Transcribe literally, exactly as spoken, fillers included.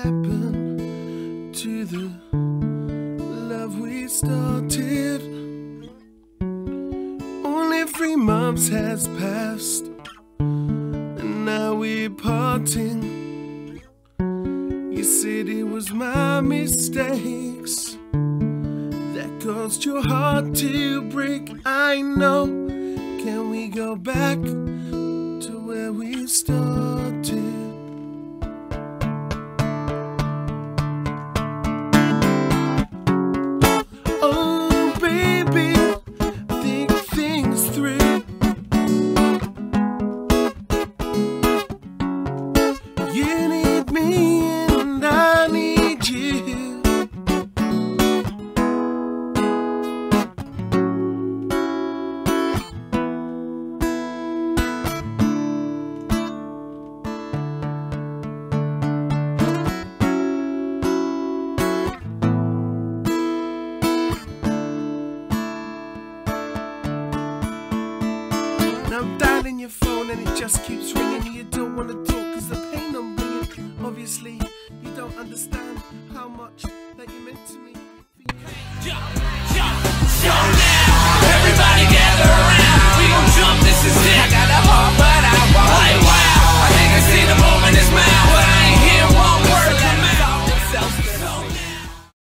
happened to the love we started? Only three months has passed, and now we're parting. You said it was my mistakes that caused your heart to break. I know. Can we go back to where we started? Oh baby, think things through. You need me and I need you. I'm dialing your phone and it just keeps ringing. You don't want to talk cause the pain I'm bringing. Obviously you don't understand how much that you meant to me.